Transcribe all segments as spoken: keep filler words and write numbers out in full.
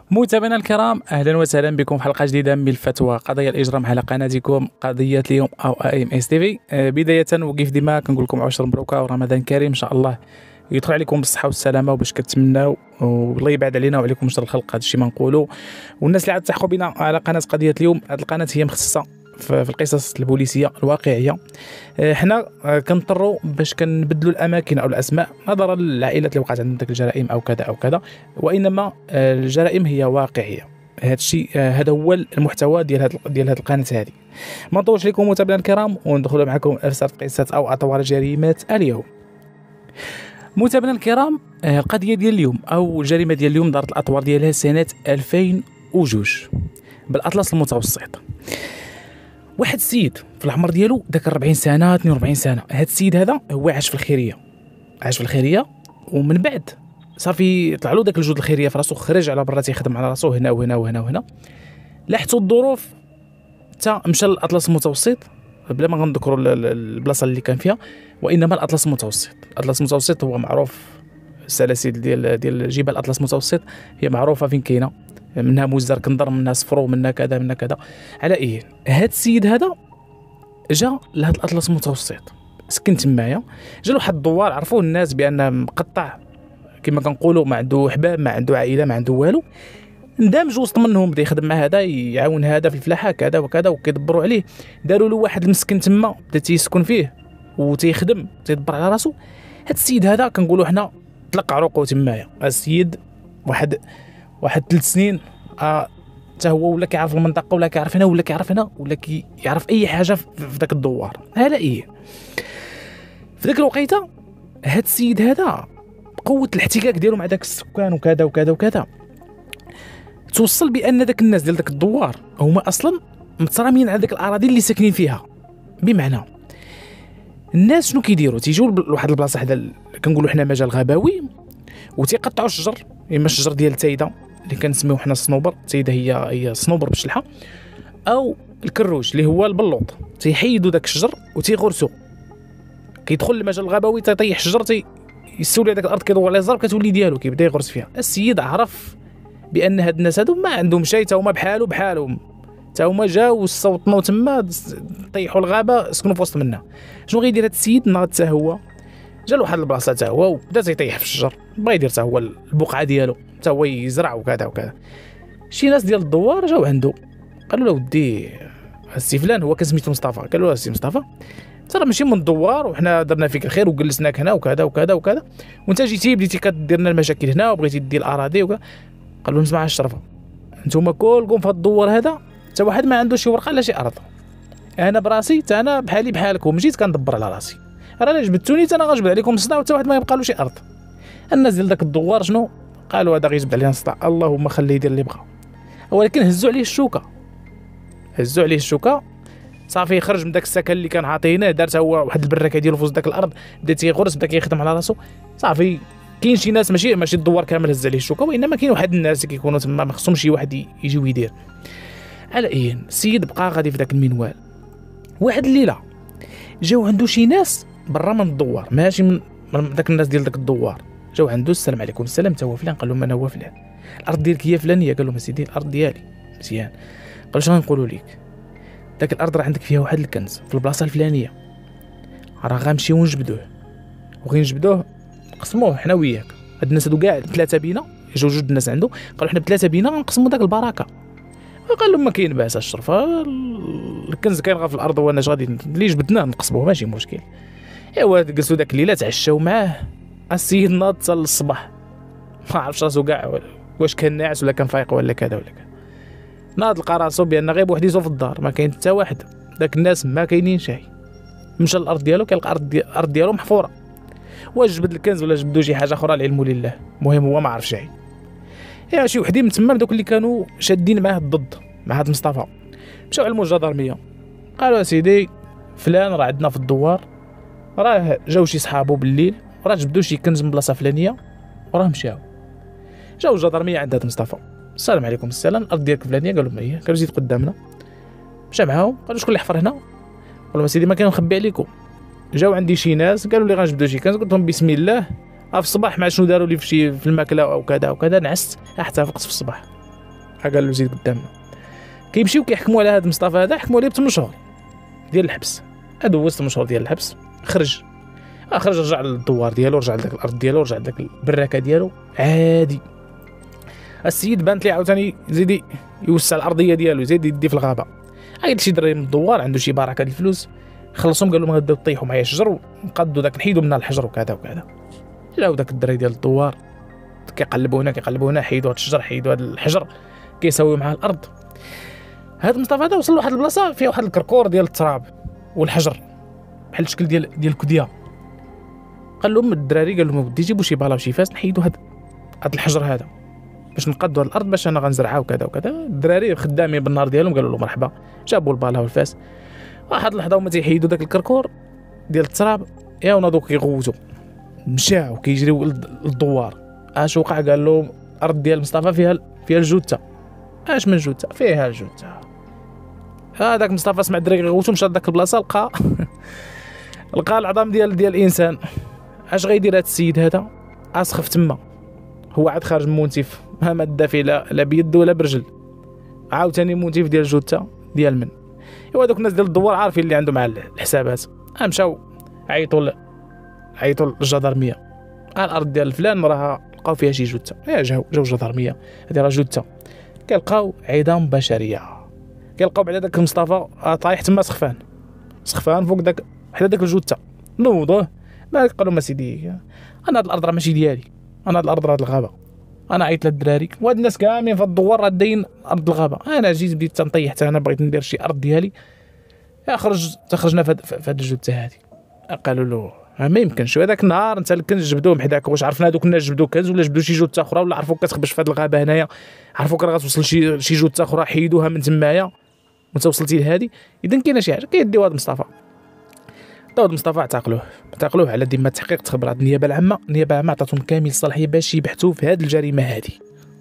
متابعينا الكرام، اهلا وسهلا بكم في حلقه جديده من الفتوى قضيه الاجرام على قناتكم قضيه اليوم او اي ام اس تي في. بدايه وكيف ديما كنقول لكم عشر مبروكه ورمضان كريم ان شاء الله يدخل عليكم بالصحه والسلامه وباش كتمناو والله يبعد علينا وعليكم شر الخلق. هذا الشيء ما نقولوا. والناس اللي عاد تلحقوا بنا على قناه قضيه اليوم، هذه القناه هي مخصصه في القصص البوليسيه الواقعيه. حنا كنضطروا باش كنبدلوا الاماكن او الاسماء نظرا للعائلات اللي وقعت عندهم ديك الجرائم او كذا او كذا، وانما الجرائم هي واقعيه. هذا الشيء هذا هو المحتوى ديال هذه ديال هذه القناه هذه. ما نطولش لكم متابعينا الكرام وندخلوا معكم في سرد قصه او اطوار جريمه اليوم. متابعينا الكرام، القضيه ديال اليوم او الجريمه ديال اليوم دارت الاطوار ديالها سنه ألفين وجوج بالاطلس المتوسط. واحد السيد في العمر ديالو داك أربعين سنه اثنين وأربعين سنه. هذا السيد هذا هو عاش في الخيريه عاش في الخيريه ومن بعد صافي طلع له داك الجهد الخيريه في راسو، خرج على برا تيخدم على راسو هنا وهنا وهنا وهنا. لاحتو الظروف حتى مشى للاطلس المتوسط بلا ما غنذكروا البلاصه اللي كان فيها، وانما الاطلس المتوسط. الاطلس المتوسط هو معروف، السلاسل ديال ديال جبال الاطلس المتوسط هي معروفه فين كاينه، منها موزر كندر، منها صفرو، منها كذا منها كذا. على ايه هذا السيد هذا جا لهذا الاطلس المتوسط، سكن تمايا. جا له واحد الدوار عرفوه الناس بان مقطع كما كنقولوا، ما عنده احباب، ما عنده عائله، ما عنده والو. اندمج وسط منهم، بدا يخدم مع هذا، يعاون هذا في الفلاحه كذا وكذا وكيدبروا عليه. داروا له واحد المسكن تما بدا تيسكن فيه وتيخدم تيدبر على راسو. هذا السيد هذا كنقولوا حنا طلق عروقه تمايا. السيد واحد واحد ثلاث سنين حتى آه هو ولا كيعرف المنطقه، ولا كيعرف هنا ولا كيعرف هنا، ولا كيعرف اي حاجه في ذاك الدوار. هذا ايه في ذاك الوقيته هذا السيد هذا قوه الاحتكاك ديالو مع ذاك السكان وكذا وكذا وكذا توصل بان ذاك الناس ديال ذاك الدوار هما اصلا مترامين على ذاك الاراضي اللي ساكنين فيها. بمعنى الناس شنو كيديروا؟ تيجيو لواحد البلاصه حدا كنقولوا حنا مجال غابوي وتيقطعوا الشجر، اما الشجر ديال التايده اللي كنسميوه حنا الصنوبر، التايده هي هي الصنوبر بالشلحه، او الكروش اللي هو البلوط. تيحيدوا داك الشجر وتيغرسوا، كيدخل المجال الغابوي تيطيح الشجر، تي يسولي هذاك الارض كيدور على الزرب كتولي ديالو، كيبدا يغرس فيها. السيد عرف بان هاد الناس هادو ما عندهم شيء، تا هما بحالو بحالهم، تا هما جاو وصوتنوا تما طيحوا الغابه سكنوا في وسط منها. شنو غيدير هاد السيد؟ ناض حتى هو جا لواحد البلاصه تا هو وبدا تيطيح في الشجر، بغا يدير تا هو البقعه ديالو، تا هو يزرع وكذا وكذا. شي ناس ديال الدوار جاو عنده قالوا له ودي السي فلان، هو كسميتو مصطفى، قالوا له السي مصطفى ترى ماشي من الدوار وحنا درنا فيك الخير وجلسناك هنا وكذا وكذا وكذا، وانت جيتي بديتي كدير لنا المشاكل هنا وبغيتي دير الاراضي وكذا. قال لهم اسمع الشرفه، نتوما كلكم في هذا الدوار هذا حتى واحد ما عنده شي ورقه لا شي ارض. انا براسي تا انا بحالي بحالكم جيت كندبر على راسي، راه الا جبدتوني تا انا غنجبد عليكم الصداع وتا واحد ما يبقى له شي ارض. الناس ديال داك الدوار شنو قالوا؟ هذا غيجبد علينا الصداع، اللهم خليه يدير اللي بغا. ولكن هزوا عليه الشوكه، هزوا عليه الشوكه صافي خرج من داك السكن اللي كان عاطيناه، دار هو واحد البركه ديالو في وسط داك الارض، بدا تيغرس، بدا كيخدم على راسو. صافي كاين شي ناس ماشي ماشي الدوار كامل هز عليه الشوكه، وانما كاين واحد الناس اللي كيكونوا تما ما خصهمش شي واحد يجي ويدير. على اي السيد بقى غادي في داك المنوال. واحد الليله جاو عنده شي ناس برا من الدوار، ماشي من داك الناس ديال داك الدوار، جاو عنده السلام عليكم. السلام تا هو فلان؟ قال لهم انا هو فلان. الارض ديالك هي فلانيه؟ قال لهم سيدي الارض ديالي. مزيان. قال شنو غنقولوا لك؟ داك الارض راه عندك فيها واحد الكنز في البلاصه الفلانيه، راه غنمشيو ونجبدوه وغنجبدوه نقسموه حنا وياك. هاد الناس هادو كاع ثلاثه بينا، جوج جوج الناس عنده، قالوا حنا بثلاثه بينا غنقسموا داك البركه. قال لهم ما كاين باس الشرف، الكنز كاين غير في الارض وانا اش غادي اللي جبدناه نقسموه ماشي مشكل. ايوا جلسوا داك الليله تعشاو معاه. السيد ناض حتى للصباح ما عرفش راسو كاع واش كان ناعس ولا كان فايق ولا كذا ولا كذا. ناض لقى راسو بان غير بوحديتو في الدار، ما كاين حتى واحد، داك الناس ما كاينين شي. مشى للارض ديالو كيلقى الارض ديال الارض ديالو محفوره. واش جبد الكنز ولا جبدو شي حاجه اخرى العلم لله، المهم هو ما عرف شي. يا شي وحدين من تما دوك اللي كانوا شادين معاه الضد مع هذا مصطفى مشاو على الجدرميه، قالوا سيدي فلان راه عندنا في الدوار، راه جاو شي صحابو بالليل راه جبدوا شي كنز من بلاصه فلانيه وراه مشاو. جاو الجدرميه عند هذا مصطفى، السلام عليكم. السلام، الارض ديالك فلانيه؟ قالوا ما هي. قالوا زيد قدامنا. مشى معاهم، قالوا شكون اللي حفر هنا؟ قالوا سيدي ما كاين نخبي عليكم. جاو عندي شي ناس قالوا لي غنجبدوا شي كنز، قلت لهم بسم الله. في الصباح مع شنو داروا لي في شي في الماكله او كذا وكذا، نعست حتى فقت في الصباح. قال له زيد قدامنا. كيمشيو كيحكموا على هذا مصطفى هذا، حكموا عليه ب ثمانية شهور ديال الحبس. هذا هو ثمانية شهور ديال الحبس. خرج خرج رجع للدوار ديالو، رجع لذاك الارض ديالو، رجع لذاك البراكه ديالو عادي. السيد بانت لي عاوتاني زيد يوسع الارضيه ديالو، زيد يدي في الغابه. عيط شي دراري من الدوار عنده شي بركه ديال الفلوس، خلصهم قال لهم غاديو طيحوا معايا شجر ونقادوا داك نحيدوا منها الحجر وكذا وكذا. جاو داك الدراري ديال الدوار كيقلبوا هنا كيقلبوا هنا، حيدوا هاد الشجر حيدوا هاد الحجر كيساويو مع الارض. هاد مصطفى هذا وصل لواحد البلاصه فيها واحد الكركور ديال التراب والحجر بحال الشكل ديال ديال الكديه. قال لهم الدراري، قال لهم ودي جيبوا شي بالا وشي فاس نحيدوا هاد هاد الحجر هذا باش نقادوا الارض باش انا غنزرعها وكذا وكذا. الدراري خدامين بالنار ديالهم قالوا له مرحبا، جابوا البالا والفاس. واحد اللحظه هما تيحيدوا داك الكركور ديال التراب، يا وناضوا كيغوتوا مشاو كيجريو للدوار. اش وقع؟ قال له الارض ديال مصطفى فيها فيها الجوته. اش من جوته؟ فيها الجوته. هذاك مصطفى سمع الدراري كيغوتوا، مشى لذاك البلاصه لقى لقى العظام ديال ديال الانسان. اش غيدير هذا السيد هذا؟ اسخف تما، هو عاد خارج منتف، ما ماده فيه لا لا بيد ولا برجل، عاوتاني منتف ديال الجوته ديال من. ايوا دوك الناس ديال الدوار عارفين اللي عندهم مع الحسابات، مشاو عيطوا عيطوا للجدرميه. الارض ديال فلان راها لقاو فيها شي جوته. يا جاو جاو الجدرميه، هذه راه جوته. كيلقاو عظام بشريه، كيلقاو بعد داك مصطفى طايح تما سخفان سخفان فوق داك حدا داك الجوته. نوضوه مالك؟ قال لهم اسيدي انا هاد الارض راه ماشي ديالي، انا هاد الارض راه هاد الغابه. انا عيطت للدراري وهاد الناس كاملين في الدوار راه داين ارض الغابه، انا جيت بديت تنطيح حتى انا بغيت ندير شي ارض ديالي. خرج تخرجنا في هاد الجوته هادي. قالوا له ما يمكنش، هذاك النهار انت الكنز جبدوهم حداك، واش عرفنا هذوك الناس جبدوا كنز ولا جبدوا شي جوته اخرى، ولا عرفوك كتخبش في هاد الغابه هنايا، عرفوك راه غتوصل شي شي جوته اخرى حيدوها من تمايا وانت وصلتي لهادي. اذا كاينه شي حاجه. كيديو هاد مصطفى داود مصطفى اعتقلوه اعتقلوه على ذمه تحقيق تخبرات النيابه العامه. النيابه العامه عطاتهم كامل الصلاحيه باش يبحثوا في هذه الجريمه هذه.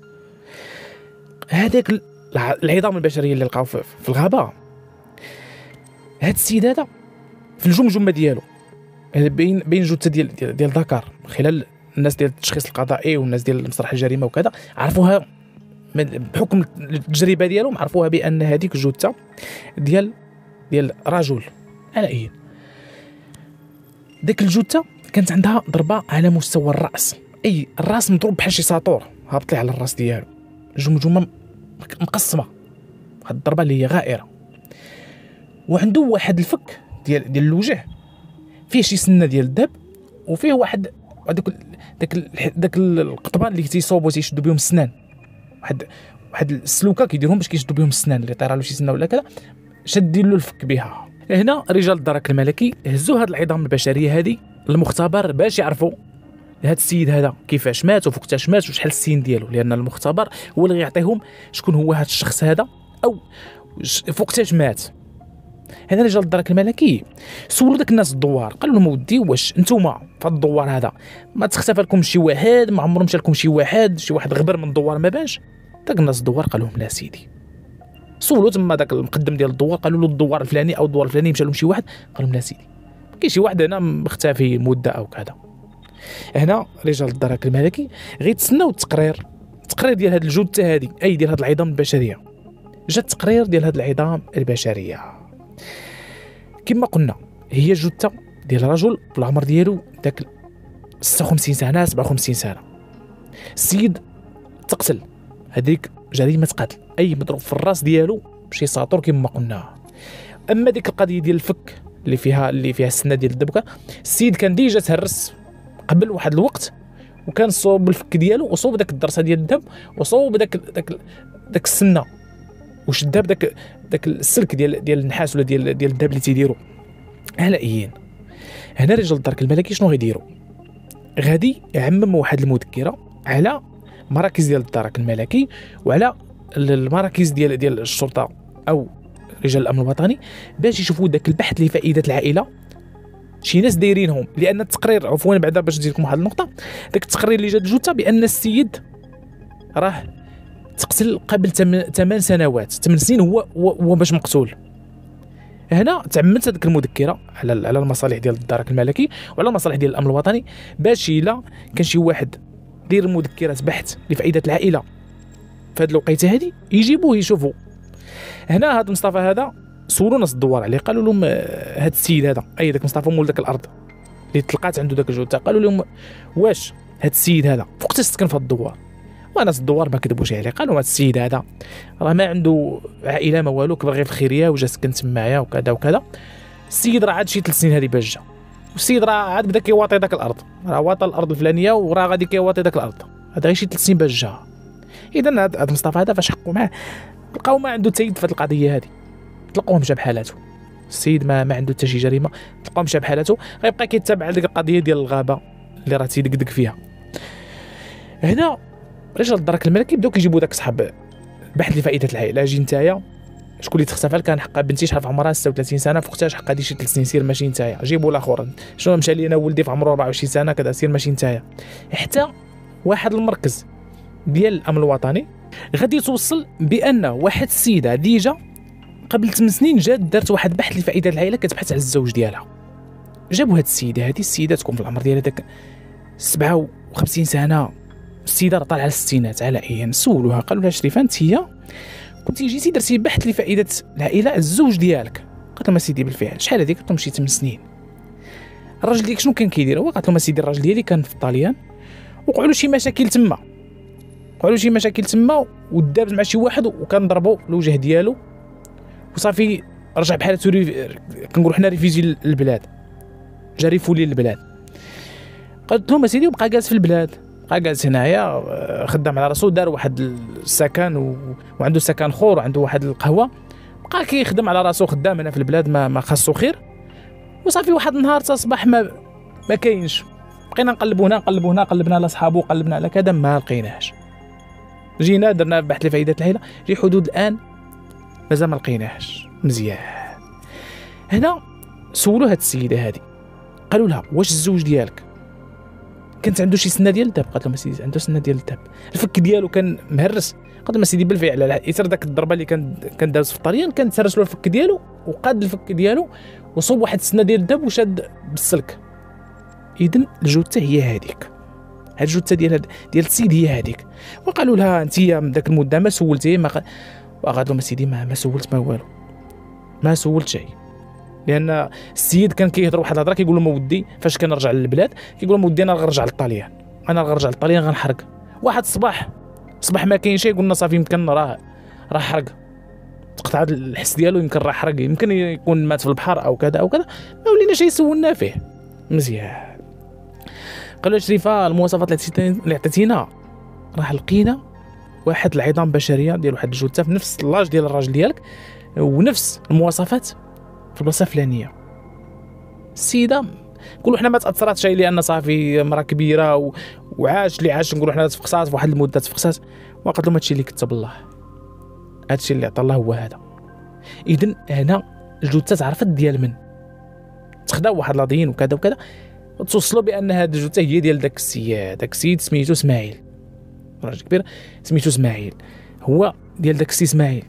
هذاك العظام البشريه اللي لقاو في الغابه، هاد السيد هذا في الجمجمه ديالو بين بين جثه ديال ديال, ديال ذكر، خلال الناس ديال التشخيص القضائي والناس ديال مسرح الجريمه وكذا عرفوها بحكم التجربه ديالهم، عرفوها بان هذيك الجثه ديال ديال رجل علائيين. ديك الجثه كانت عندها ضربه على مستوى الراس، اي الراس مضروب بحال شي ساطور هابط ليه على الراس ديالو، الجمجمه مقسمه، هاد الضربه اللي هي غائره. وعنده واحد الفك ديال ديال الوجه فيه شي سنه ديال الذهب، وفيه واحد داك داك داك القطبان اللي تيصوبوا تيشدوا بهم السنان، واحد واحد السلوكه كيديرهم باش كيشدوا بهم السنان اللي طير له شي سنه ولا كذا، شادين له الفك بها. هنا رجال الدرك الملكي هزوا هاد العظام البشريه هذه للمختبر باش يعرفوا هاد السيد هذا كيفاش مات وفوقتاش مات وشحال السن ديالو، لان المختبر هو اللي غيعطيهم شكون هو هاد الشخص هذا او فوقتاش مات. هنا رجال الدرك الملكي سولوا داك الناس الدوار، قالوا لهم ودي واش نتوما في هاد الدوار هذا ما تختفى لكم شي واحد، ما عمرهم مشى لكم شي واحد شي واحد غبر من الدوار ما بانش؟ داك الناس الدوار قالوا لهم لا سيدي. سولوا تما داك المقدم ديال الدوار، قالوا له الدوار الفلاني او الدوار الفلاني مشى لهم شي واحد؟ قال لهم لا سيدي، كاين شي واحد هنا مختفي مده او كذا. هنا رجال الدرك الملكي غيتسناو التقرير التقرير ديال هاد الجثه هذه، اي ديال هاد العظام البشريه. جا التقرير ديال هاد العظام البشريه كما قلنا هي جثه ديال رجل بالعمر ديالو داك ستة وخمسين سنه سبعة وخمسين سنه. السيد تقتل، هذيك جريمه قتل، اي مضروب في الراس ديالو بشي ساطور كما قلنا. اما ديك القضيه ديال الفك اللي فيها اللي فيها السنه ديال الدبكه، السيد كان ديجا تهرس قبل واحد الوقت، وكان صوب الفك ديالو وصوب داك الدرسه ديال الدم وصوب داك داك داك السنه وشدها بداك داك السلك ديال ديال النحاس ولا ديال ديال الذهب اللي تيديروا علائيين. هنا رجال الدرك الملكي شنو غيديروا؟ غادي يعمموا واحد المذكره على مراكز ديال الدرك الملكي وعلى المراكز ديال ديال الشرطه او رجال الامن الوطني باش يشوفوا داك البحث لفائده العائله شي ناس دايرينهم. لان التقرير عفوا بعدا باش نزيد لكم واحد النقطه، داك التقرير اللي جا الجثه بان السيد راه تقتل قبل ثمان سنوات، ثمان سنين هو هو باش مقتول. هنا تعمدت هذيك المذكره على على المصالح ديال الدرك الملكي وعلى المصالح ديال الامن الوطني باش الا كان شي واحد دير مذكره بحث لفائده العائله في هذه الوقيته هذه يجيبوه يشوفوا. هنا هذا مصطفى هذا سولوا ناس الدوار عليه، قالوا لهم هذا السيد هذا اي داك مصطفى مول داك الارض اللي تلقات عنده داك الجثه، قالوا لهم واش هذا السيد هذا فوقاش سكن في الدوار؟ وناس الدوار ما كذبوش عليه، قالوا هذا السيد هذا راه ما عنده عائله ما والو، كبر غير في الخيريه وجا سكن تمايا وكذا وكذا. السيد راه عاد شي ثلاث سنين هذه باش جا، والسيد راه عاد بدا كيواطي داك الارض، راه واطى الارض الفلانيه وراه غادي كيواطي داك الارض، هذا غير شي ثلاث سنين باش جا. اذا هذا مصطفى هذا فاش حقوا معاه لقاو ما عنده تيد في هذه القضيه هذه، تلقوه مشى بحالاته. السيد ما ما عنده حتى شي جريمه، تلقوه مشى بحالاته، غيبقى كيتابع ديك القضيه ديال الغابه اللي راه تيدقدق فيها. هنا رجال الدرك الملكي بداو كيجيبوا داك صحاب بحث لفائده العائله. اجي نتايا شكون اللي تختفى؟ كان حقا بنتي شحال في عمرها ستة وثلاثين سنه، فوقتاش حقا دي شي ثلاث سنين، سير ماشي نتايا جيبوا الاخر. شنو مشى لي انا ولدي في عمره أربعة وعشرين سنه كذا، سير ماشي نتايا. حتى واحد المركز ديال الامن الوطني غادي توصل بان واحد السيده ديجا قبل ثمان سنين جات دارت واحد بحث لفائده العائله كتبحث على الزوج ديالها. جابوا هاد السيده هذه، السيده تكون في العمر ديالها داك سبعة وخمسين سنه، السيده راه طالعه للستينات علائيا. سولوها قالوا لها شريفه انت هي كنتي جيتي درتي بحث لفائده العائله الزوج ديالك؟ قالت لهم سيدي بالفعل. شحال هذيك؟ قالت لهم شي ثمان سنين. الراجل ديالك شنو كان كيدير؟ هو قالت لهم سيدي الراجل ديالي كان في الطاليان وقعوا له شي مشاكل تما، وقعوا له شي مشاكل تما ودابز مع شي واحد وكان ضربوا الوجه ديالو وصافي رجع بحالته ريف... كنقولوا حنا ريفيجي للبلاد، جا ريفولي للبلاد. قالت لهم سيدي وبقى جالس في البلاد، بقى جالس هنايا خدام على راسو، دار واحد السكن و... وعنده سكن خور وعنده واحد القهوه، بقى كيخدم على راسو خدام هنا في البلاد، ما ما خاصو خير. وصافي واحد النهار تصبح ما ما كاينش، بقينا نقلبوا هنا نقلبوا هنا، قلبنا على صحابو قلبنا على كذا ما لقيناهش. جينا درنا بحث لفائده العائله في حدود الان مازال ما لقيناهش مزيان. هنا سولوا هاد السيده هذه قالوا لها واش الزوج ديالك كانت عنده شي سنه ديال الذهب؟ قالت لهم سيدي عنده سنه ديال الذهب. الفك ديالو كان مهرس؟ قالت لهم سيدي بالفعل على اثر داك الضربه اللي كان كان داز في الطريان كان تهرس له الفك ديالو وقاد الفك ديالو وصوب واحد السنه ديال الذهب وشاد بالسلك. اذا الجثه هي هذيك، هاد الجثه ديال ديال السيد هي هذيك. وقالوا لها انت من داك المده ما سولتي؟ ما قال... وقالت لهم سيدي ما ما سولت ما والو، ما سولت شيء، لان السيد كان كيهضر واحد الهضره كيقول لهم ودي فاش كنرجع للبلاد كيقول لهم ودي انا غنرجع للطاليان، انا غنرجع للطاليان غنحرق. واحد الصباح صباح ما كاين شيء قلنا صافي يمكن راه راه حرق، تقطع الحس ديالو، يمكن راه حرق، يمكن يكون مات في البحر او كذا او كذا. ما ولينا شيء سولنا فيه مزيان. قالوا شريفه المواصفات اللي عطيتينا راه لقينا واحد العظام بشريه ديال واحد الجثه في نفس اللاج ديال الراجل ديالك ونفس المواصفات في البلاصه الفلانيه. السيده نقولوا حنا ما تاثرات شيء لان صافي مرا كبيره و... وعاش اللي عاش نقولوا حنا تفقسات في واحد المده تفقسات. وقالت لهم هادشي اللي كتب الله، هادشي اللي عطى الله هو هذا. اذا هنا الجثه تعرفت ديال من تخدا واحد لاضيين وكذا وكذا وتوصلوا بان هاد الجثه هي ديال داك السيد. داك السيد سميتو اسماعيل، راجل كبير سميتو اسماعيل، هو ديال داك السي اسماعيل.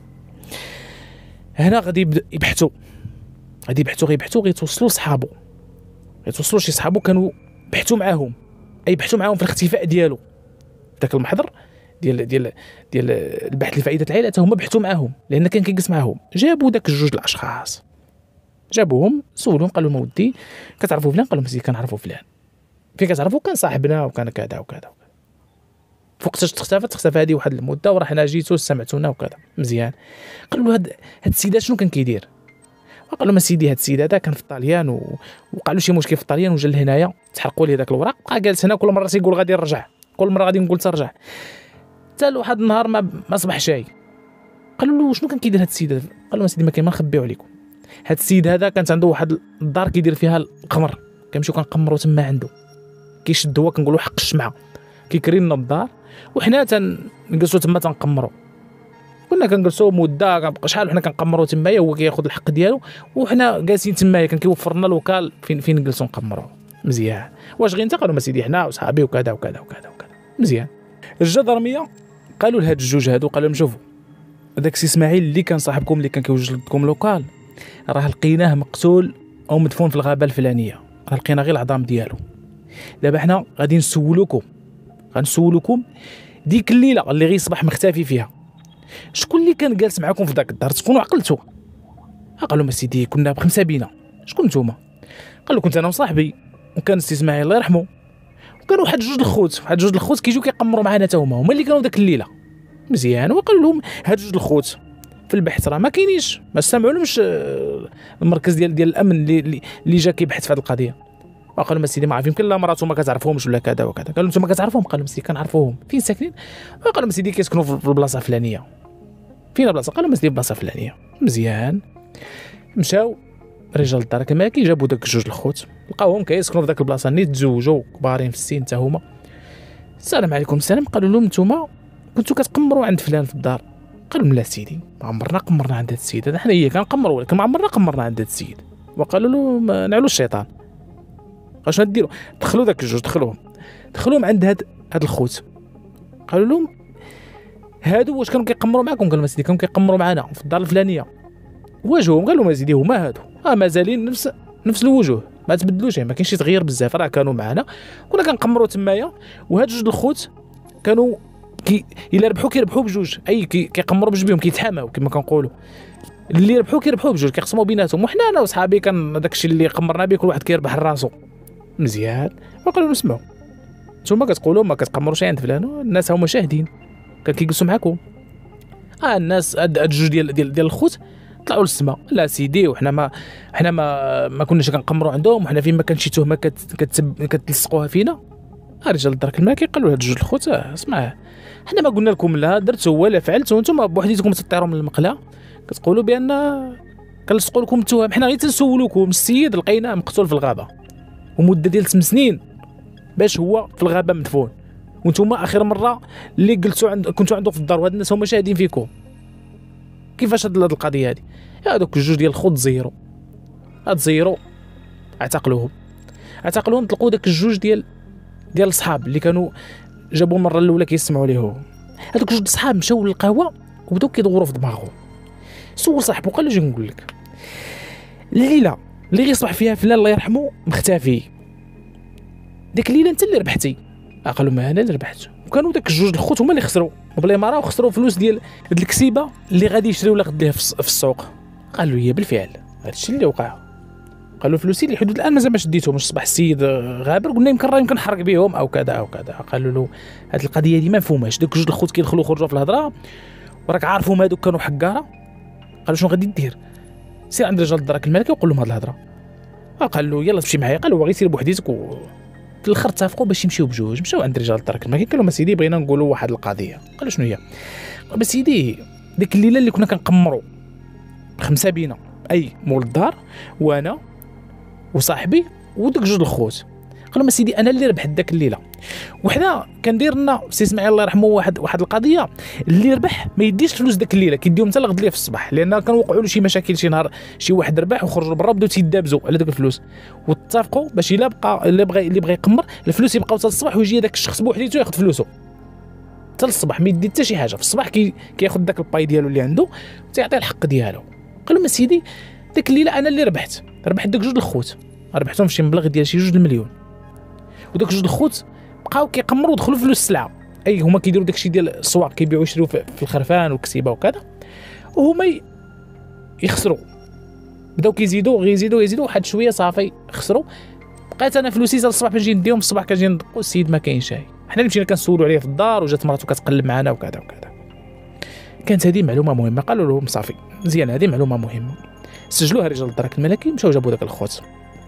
هنا غادي يبحثوا غادي يبحثوا غيبحثوا غيتوصلوا لصحابو، غيتوصلوا شي صحابو كانوا بحثوا معاهم، اي بحثوا معاهم في الاختفاء ديالو داك المحضر ديال ديال ديال البحث لفائده العائله، حتى هما بحثوا معاهم لان كان كيجلس معاهم. جابوا داك الجوج الاشخاص، جابوهم سولوهم قالوا لهم ودي كتعرفوا فلان؟ قالوا لهم سيدي كنعرفوا فلان. فين كتعرفوا؟ كان صاحبنا وكان كذا وكذا. فوقتاش تختفت؟ تختفى هذه واحد المده وراه حنا جيتو سمعتونا وكذا مزيان. قالوا له هاد هاد السيد شنو كان كيدير؟ وقال لهم سيدي هاد السيد هذا كان في الطاليان و... وقع له شي مشكل في الطاليان وجا لهنايا تحرقوا ليه داك الوراق، بقى جالس هنا كل مره تيقول غادي نرجع، كل مره غادي نقول ترجع، حتى واحد النهار ما ما صبح شاي. قالوا له شنو كان كيدير هاد السيد؟ قال لهم سيدي ما كاين ما نخبيو عليكم، هاد السيد هذا كانت عنده واحد الدار كيدير فيها القمر، كنمشيو كنقمروا تما عنده، كيشد هو كنقولوا حق الشمعه، كيكري لنا الدار وحنا تنجلسوا تما تنقمروا. كنا كنجلسوا مده شحال حنا كنقمروا تمايا، هو كياخذ الحق ديالو وحنا جالسين تمايا، كان كيوفر لنا لوكال فين فين نجلسوا نقمروا مزيان. واش غير انت؟ قالوا ما سيدي حنا وصحابي وكذا وكذا وكذا وكذا مزيان. الجدرميه قالوا لهاد الجوج هادو قالوا لهم شوفوا داك سي اسماعيل اللي كان صاحبكم اللي كان كيوجد لكم لوكال راه لقيناه مقتول او مدفون في الغابه الفلانيه، راه لقينا غير العظام ديالو. دابا حنا غادي نسولوكم غنسولوكم ديك الليله اللي غيصبح مختفي فيها شكون اللي كان جالس معكم في داك الدار تكونوا عقلتوا؟ قال لهم سيدي كنا بخمسه بينا. شكون نتوما؟ قال له كنت انا وصاحبي وكان السي اسماعيل الله يرحمه وكانوا واحد جوج الخوت واحد جوج الخوت كيجيو كيقمروا معنا حتى هما هما اللي كانوا داك الليله. مزيان. وقال لهم هاد جوج الخوت في البحث راه ما كاينينش ما سمعوا لهمش المركز ديال ديال الامن اللي اللي جا كيبحث في هذه القضيه. وقال لهم سيدي ما عارف يمكن لا مراتهم ما كتعرفهمش ولا كذا وكذا. قال لهم انتم ما كتعرفوهم؟ قال لهم سيدي كنعرفوهم. فين ساكنين؟ وقال لهم سيدي كيسكنوا في البلاصه الفلانيه. فين البلاصه؟ قال لهم سيدي البلاصه الفلانيه. مزيان. مشاو رجال الدار الملكي جابوا داك جوج الخوت لقاوهم كيسكنوا في داك البلاصه نيت تزوجوا كبارين في السن حتى هما. السلام عليكم. السلام. قالوا لهم نتوما كنتو كتقمروا عند فلان في الدار؟ قال لهم لا سيدي ما عمرنا قمرنا عند هذا السيد هذا حنا هي كنقمروا ولكن ما عمرنا قمرنا عند هذا السيد. وقالوا له نعلو الشيطان. قال شنو ديروا؟ دخلوا داك الجوج دخلوهم دخلوهم عند هاد هاد الخوت. قالوا لهم هادو واش كانوا كيقمروا معكم؟ قال لهم سيدي كانوا كيقمروا معنا في الدار الفلانيه. واجههم. قال لهم سيدي هما هادو اه مازالين نفس نفس الوجوه ما تبدلوش ما كاينش شي تغيير بزاف راه كانوا معنا كنا كنقمروا تمايا. وهاد جوج الخوت كانوا كي الا ربحوا كيربحوا بجوج اي كيقمروا بجوج بهم كيتحاماو كما كنقولوا اللي ربحوا كيربحوا بجوج كيقسموا بيناتهم. وحنا انا وصحابي كان داكشي اللي قمرنا به كل واحد كيربح راسو. مزيان. وقالوا لهم اسمعوا نتوما كتقولوا ما كتقمروش عند فلان الناس هما شاهدين كان كيجلسوا معكم اه الناس هاد الجوج ديال ديال ديال الخوت طلعوا للسما. لا سيدي وحنا ما حنا ما ما كناش كنقمروا عندهم وحنا فين ما كان شي تهمه كتب كتلصقوها فينا. رجال الدرك الملكي قالوا لهاد جوج الخوت اسمع حنا ما قلنا لكم لا درتوا ولا فعلتوا وانتم بوحديتكم تطيروا من المقله كتقولوا بان كنلصقوا لكم التهم. حنا غير تنسولوكم السيد لقيناه مقتول في الغابه ومده ديال ثمان سنين باش هو في الغابه مدفون وانتم اخر مره اللي قلتوا عند كنتوا عنده في الدار وهاد الناس هما شاهدين فيكم. كيفاش هاد القضيه هادي؟ هادوك الجوج ديال الخوت زيرو هاد زيرو اعتقلوهم اعتقلوهم طلقوا داك الجوج ديال ديال الصحاب اللي كانوا جابوا المره الاولى كيسمعوا ليهم. هذوك جوج الصحاب مشاو للقهوه وبداو كيدوروا في دماغهم. سول صاحبو قال له اجي نقول لك الليله اللي غيصبح فيها فلان الله يرحمه مختفي ديك الليله انت اللي ربحتي. قالوا ما انا اللي ربحت. وكانوا داك الجوج الخوت هما اللي خسروا وبلا ما راه خسروا فلوس ديال هاد الكسيبه اللي غادي يشريو ولا غديه في السوق. قال له هي بالفعل هذا الشيء اللي وقع. قالوا فلوسي اللي حدود الان مازال ما شديتهم واش صباح السيد غابر قلنا يمكن راه يمكن حرق بهم او كذا او كذا. قالوا له هذه القضيه دي ما مفهوماش داك جوج الخوت كيدخلوا خرجوا في الهضره وراك عارفهم هذوك كانوا حكاره. قالوا شنو غادي دير؟ سير عند رجال الدرك الملكي وقول لهم هذه الهضره. قال له يلا تمشي معايا. قال له باغي سير بوحديتك و في الاخر اتفقوا باش يمشيو بجوج. مشاو عند رجال الدرك الملكي قال لهم سيدي بغينا نقولوا واحد القضيه. قال له شنو هي؟ قال سيدي ديك الليله اللي كنا كنقمروا خمسه بينا اي مول الدار وانا وصاحبي وداك جوج الخوت. قال لهم سيدي انا اللي ربحت داك الليله وحنا كندير لنا سي اسماعيل الله يرحمه واحد واحد القضيه اللي ربح ما يديش فلوس داك الليله كيديهم حتى لغد ليه في الصباح لان كان وقعوا له شي مشاكل شي نهار شي واحد ربح وخرجوا برا بداو تيدابزوا على داك الفلوس واتفقوا باش الا بقى اللي بغى اللي بغى يقمر الفلوس يبقاو حتى الصباح ويجي داك الشخص بوحديته ياخذ فلوسه حتى الصباح ما يدي حتى شي حاجه. في الصباح كي كياخذ داك الباي ديالو اللي عنده وتيعطيه الحق ديالو. قال لهم سيدي ديك الليله انا اللي ربحت ربحت داك جوج الخوت ربحتهم في شي مبلغ ديال شي جوج المليون وداك جوج الخوت بقاو كيقمروا ودخلوا فلوس السلعه اي هما كيديروا داكشي ديال السواق كيبيعوا يشريوا في الخرفان والكسيبه وكذا وهما يخسروا بداو كيزيدوا غيزيدوا يزيدوا واحد شويه صافي خسروا. بقيت انا فلوسي حتى الصباح باش نجي نديهم في الصباح كنجي ندقوا السيد ما كاينش شي. حنا اللي مشينا كنسولوا عليه في الدار وجات مراته كتقلب معنا وكذا وكذا. كانت هذه معلومه مهمه. قالوا لهم صافي مزيان هذه معلومه مهمه سجلوها رجال الدرك الملكي. مشاو جابوا داك الخوت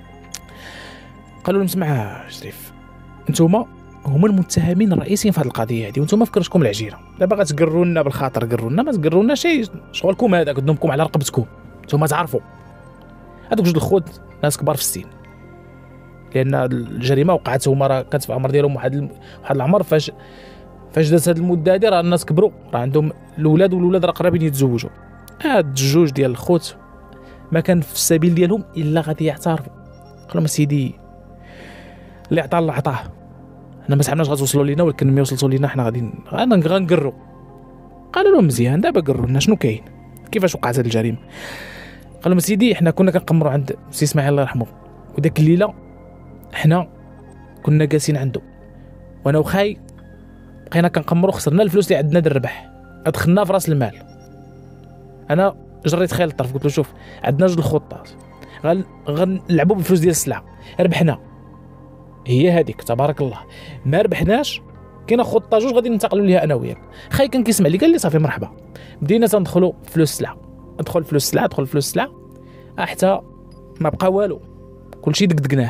قالوا لهم اسمع شريف انتوما هما المتهمين الرئيسيين في هذه القضيه هذه وانتم فكرتكم العجيره دابا غتقروا لنا بالخاطر قروا لنا ما تقروا لنا شي شغلكم هذا قدامكم على رقبتكم انتم تعرفوا. هذوك جوج الخوت ناس كبار في السن لان الجريمه وقعت هما راه كانت في العمر ديالهم واحد واحد العمر فاش فاش دازت هذه المده هذه راه الناس كبروا راه عندهم الاولاد والولاد راه قرابين يتزوجوا. هاد الجوج ديال الخوت ما كان في السبيل ديالهم الا غادي يعترفوا. قال لهم سيدي اللي عطاه الله عطاه انا ما سحبناش غتوصلوا لينا ولكن ملي وصلتوا لينا حنا غادي غنقروا. قالوا لهم مزيان دابا قروا لنا شنو كاين كيفاش وقعت هذه الجريمه. قال لهم سيدي حنا كنا كنقمروا عند سي اسماعيل الله يرحمه وداك الليله حنا كنا جالسين عنده وانا وخاي بقينا كنقمروا خسرنا الفلوس اللي عندنا د الربح ادخلنا في راس المال. انا جريت خيل الطرف قلت له شوف عندنا جوج الخطات غنلعبوا بالفلوس ديال السلعه، ربحنا هي هذيك تبارك الله، ما ربحناش كاينه خطه جوج غادي ننتقلوا ليها انا وياك. خاي كان كيسمع لي قال لي صافي مرحبا. بدينا تندخلوا فلوس السلعه، ادخل فلوس السلعه ادخل فلوس السلعه حتى ما بقى والو، كلشي دقدقناه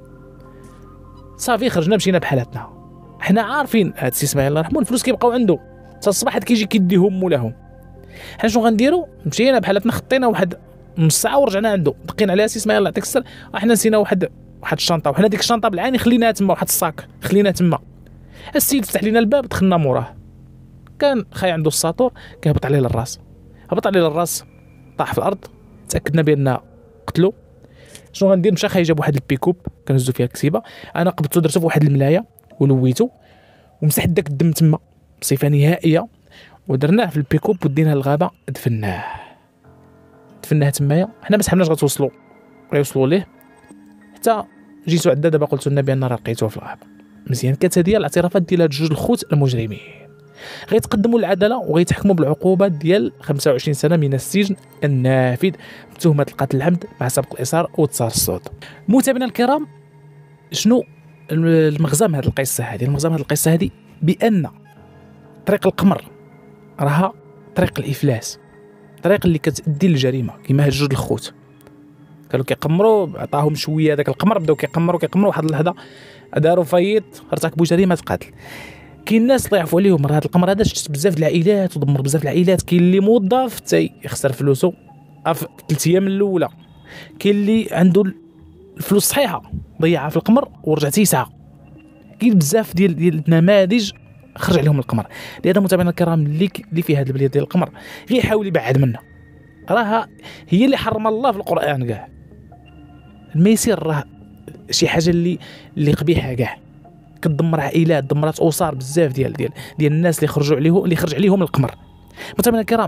صافي. خرجنا مشينا بحالاتنا، حنا عارفين هاد السي اسماعيل الله يرحمه الفلوس كيبقاو عنده حتى الصباح حد كيجي كيديهم مولاهم. حنا شنو غنديروا؟ مشينا بحالاتنا خطينا واحد نص ساعه ورجعنا عنده، دقينا عليها سي اسماعيل الله يعطيك السر، وحنا نسينا واحد واحد الشنطه، وحنا ديك الشنطه بالعاني خليناها تما، واحد الصاك خليناها تما. السيد فتح لنا الباب دخلنا موراه، كان خاي عنده الساطور كيهبط عليه للراس، هبط عليه للراس طاح في الارض، تاكدنا بان قتلو. شنو غندير؟ مشى خاي جاب واحد البيكوب كنهزو فيها الكسيبه، انا قبضتو درتو في واحد الملايه ولويتو ومسحت داك الدم تما بصفه نهائيه، ودرناه في البيكوب وديناه للغابه دفناه دفناه تمايا. حنا ما سحبناش غتوصلوا غيوصلوا ليه، حتى جيتو عندنا دابا قلت لنا بان راه لقيتوه في الغابه. مزيان. كانت هذه الاعترافات ديال هاد جوج الخوت المجرمين، غيتقدموا للعداله وغيتحكموا بالعقوبه ديال خمسة وعشرين سنه من السجن النافذ بتهمه القتل العمد مع سبق الاصرار والترصد. متابعينا الكرام، شنو المغزى من هذه القصه هذه؟ المغزى من هذه القصه هذه بان طريق القمر راها طريق الافلاس، طريق اللي كتؤدي للجريمه. كما هاد جوج الخوت كانوا كيقمروا، عطاهم شويه داك القمر، بداو كيقمروا كيقمروا واحد اللحظه داروا فايت، ارتكبوا جريمه قتل. كاين الناس الله يعفو عليهم، راه هذا القمر هذا شفت بزاف د العائلات ودمر بزاف د العائلات. كاين اللي موظف حتى يخسر فلوسه في ثلاث ايام الاولى، كاين اللي عنده الفلوس صحيحه ضيعها في القمر ورجع تيسعى. كاين بزاف ديال ديال النماذج خرج عليهم القمر. لهذا متابعينا الكرام اللي اللي في هذه البليه ديال القمر غير يحاول يبعد منها، راها هي اللي حرم الله في القران كاع. الميسر راه شي حاجه اللي اللي قبيحه كاع، كتدمر عائلات، دمرات اسر بزاف ديال ديال ديال الناس اللي خرجوا عليهم اللي خرج عليهم القمر. متابعينا الكرام،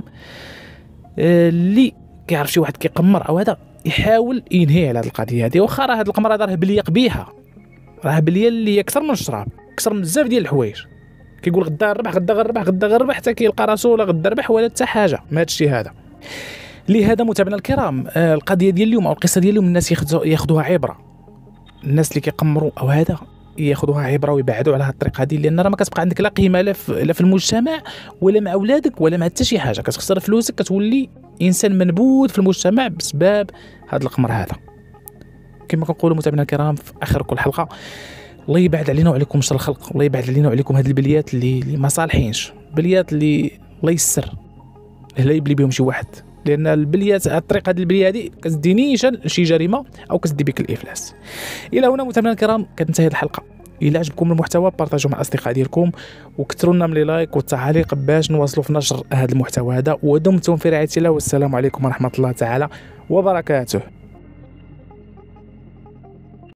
اللي كيعرف شي واحد كيقمر او هذا يحاول ينهي على هذه القضيه هذه. واخا راه هذا القمر هذا راه بليه قبيحه، راه بليه اللي اكثر من الشراب، اكثر من بزاف ديال الحوايج. كيقول غدا غنربح غدا غنربح غدا غنربح حتى كيلقى راسو ولا غدا ربح ولا حتى حاجه من هذا الشيء هذا. لهذا متابعينا الكرام، القضيه ديال اليوم او القصه ديال اليوم الناس ياخذوها عبره، الناس اللي كيقمروا او هذا ياخذوها عبره ويبعدوا على هذه الطريقه هذه، لان راه ما كتبقى عندك لا قيمه لا في, لا في المجتمع ولا مع اولادك ولا مع حتى شي حاجه. كتخسر فلوسك، كتولي انسان منبوذ في المجتمع بسبب هذا القمر هذا. كما كنقولوا متابعينا الكرام في اخر كل حلقه، الله يبعد علينا وعليكم شر الخلق، الله يبعد علينا وعليكم هذه البليات اللي, اللي ما صالحينش، بليات اللي الله يسر لا يبلي بهم شي واحد، لان البليات الطريقه هذه البليه هذه كتديني شي جريمه او كتدي بك الافلاس. الى هنا متابعينا الكرام كتنتهي الحلقه. الى عجبكم المحتوى بارطاجوا مع الاصدقاء ديالكم وكثروا لنا من لي لايك والتعاليق باش نواصلوا في نشر هذا المحتوى هذا. ودمتم في رعايه الله، والسلام عليكم ورحمه الله تعالى وبركاته.